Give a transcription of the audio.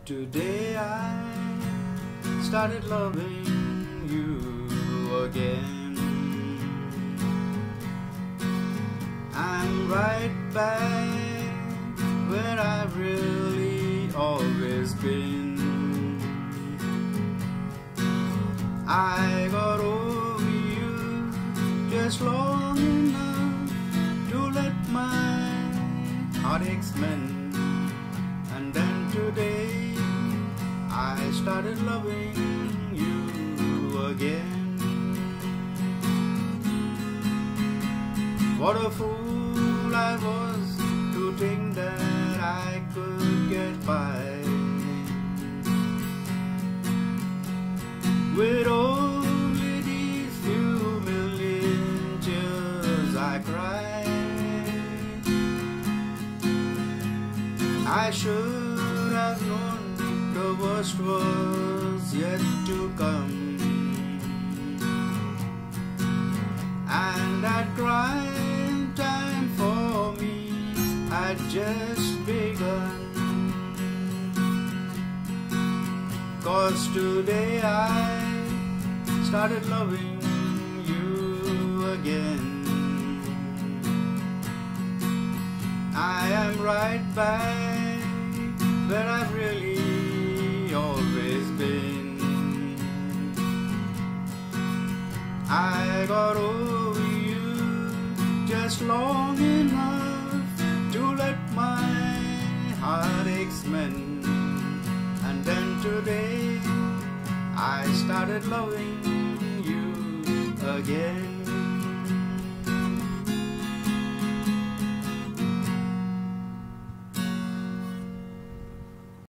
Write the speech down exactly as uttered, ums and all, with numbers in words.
Today I started loving you again. I'm right back where I've really always been. I got over you just long enough to let my heartaches mend. And then today I started loving you again. What a fool I was to think that I could get by with only these few million tears I cried. I should have known the worst was yet to come, and that crying time for me had just begun. 'Cause today I started loving you again. I am right back where I've really always been. I got over you just long enough to let my heartaches mend. And then today I started loving you again.